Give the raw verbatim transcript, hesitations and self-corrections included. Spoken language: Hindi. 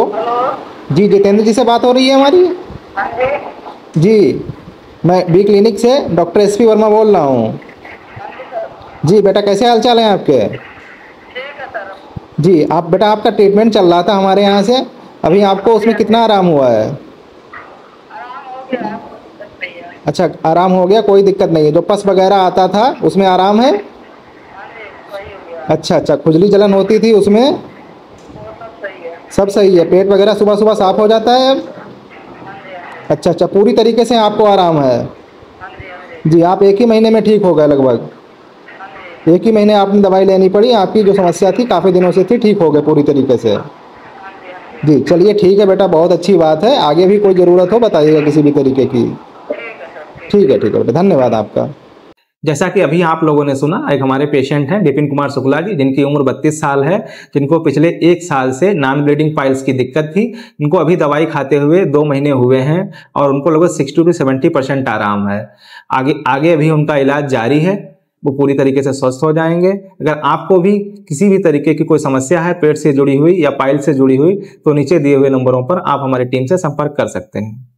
हेलो जी, जितेंद्र जी से बात हो रही है हमारी? हाँ जी। जी, मैं बी क्लिनिक से डॉक्टर एस पी वर्मा बोल रहा हूँ। हाँ जी सर। जी बेटा, कैसे हाल चाल हैं आपके? ठीक है सर। जी, आप बेटा आपका ट्रीटमेंट चल रहा था हमारे यहाँ से, अभी आपको हाँ जी उसमें हाँ जी। कितना आराम हुआ है? आराम हो गया, कोई दिक्कत नहीं है। अच्छा, आराम हो गया, कोई दिक्कत नहीं है। जो पस वगैरह आता था उसमें आराम है? हाँ जी, सही हो गया। अच्छा अच्छा, खुजली जलन होती थी उसमें? वो सब सही है। सब सही है। पेट वगैरह सुबह सुबह साफ हो जाता है अब? हाँ जी हाँ जी। अच्छा अच्छा, पूरी तरीके से आपको आराम है? हाँ जी हाँ जी। जी, आप एक ही महीने में ठीक हो गए लगभग? हाँ जी। एक ही महीने आपने दवाई लेनी पड़ी, आपकी जो समस्या थी काफ़ी दिनों से थी, ठीक हो गए पूरी तरीके से? हाँ जी हाँ जी। जी चलिए, ठीक है बेटा, बहुत अच्छी बात है। आगे भी कोई ज़रूरत हो बताइएगा किसी भी तरीके की। ठीक है सर, ठीक ठीक है। है ठीक है बेटा, धन्यवाद आपका। जैसा कि अभी आप लोगों ने सुना, एक हमारे पेशेंट हैं विपिन कुमार शुक्ला जी, जिनकी उम्र बत्तीस साल है, जिनको पिछले एक साल से नॉन ब्लीडिंग पाइल्स की दिक्कत थी। इनको अभी दवाई खाते हुए दो महीने हुए हैं और उनको लगभग सिक्सटी टू सेवेंटी परसेंट आराम है। आगे आगे अभी उनका इलाज जारी है, वो पूरी तरीके से स्वस्थ हो जाएंगे। अगर आपको भी किसी भी तरीके की कोई समस्या है पेट से जुड़ी हुई या पाइल से जुड़ी हुई, तो नीचे दिए हुए नंबरों पर आप हमारी टीम से संपर्क कर सकते हैं।